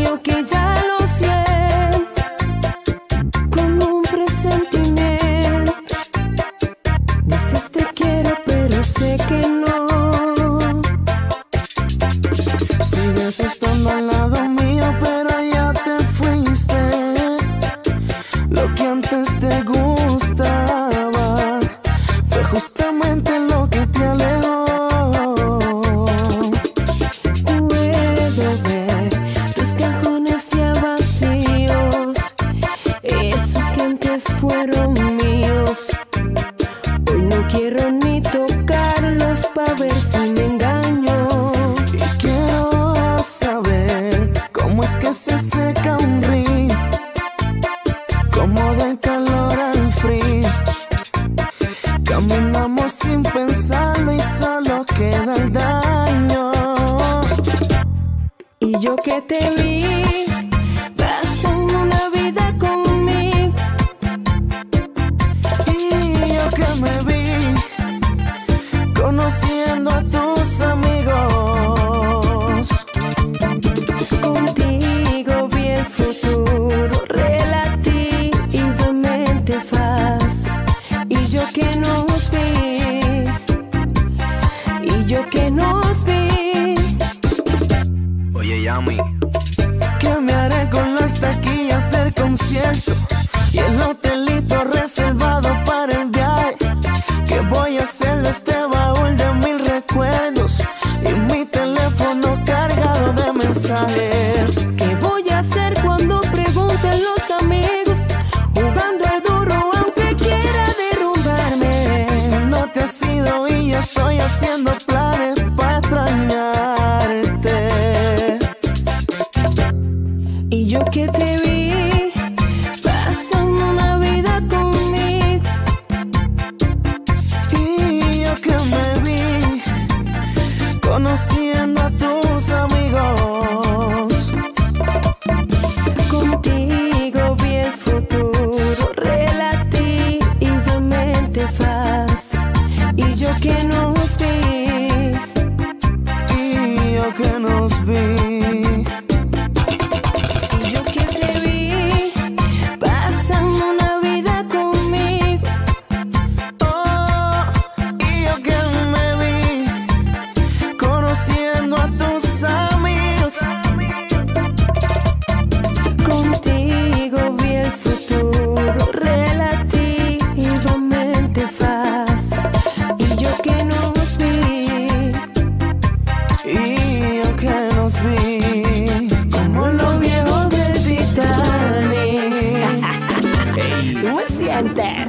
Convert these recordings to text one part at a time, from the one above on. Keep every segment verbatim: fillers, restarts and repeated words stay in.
mío que ya lo siento, como un presentimiento. Dices te quiero, pero sé que no. Sigues estando al lado mío, pero ya te fuiste. Lo que antes te gustaba fue justamente lo que te alejó. Puedo ver tus cajones ya vacíos, esos que antes fueron míos. Hoy no quiero ni tocarlos pa' ver si me engaño. Y quiero saber cómo es que se seca un río, como del calor al frío. Caminamos sin pensarlo y solo queda el daño. Y yo que te vi pasando una vida conmigo, Y yo que me vi conociendo a tus amigos. contigo vi el futuro relativamente fácil. Y yo que nos vi, y yo que nos vi. Oye, Yami, ¿qué me haré con las taquillas del concierto y el hotelito reservado para el viaje? ¿Qué voy a hacerle a este baúl de mil recuerdos y mi teléfono cargado de mensajes? ¿Qué voy a hacer cuando pregunten los amigos? Jugando al duro aunque quiera derrumbarme. No te has ido y ya estoy haciendo planes para extrañarte. Y yo que te vi pasando una vida conmigo, Y yo que me vi conociendo a tus amigos. contigo vi el futuro relativamente fácil. Y yo que nos vi, Y yo que nos vi. y yo que te vi pasando una vida conmigo, Oh, y yo que me vi conociendo a tus amigos. contigo vi el futuro relativamente fácil. Y yo que nos vi, Y yo que nos vi como los viejos del Titanic. ¿Tú me sientes?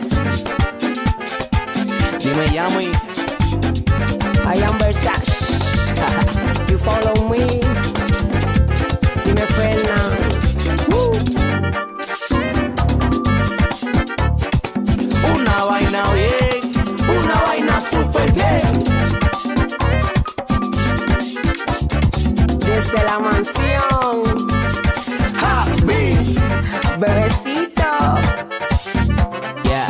Dime, Yami. I am Versace. You follow me. Dime Fernan. Woo. Una vaina bien, una vaina super bien. Desde la mansión, Happy. bebecito. Yeah.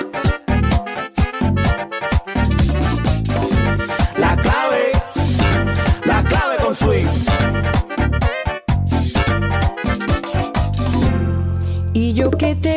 La clave, la clave con swing. Y yo que te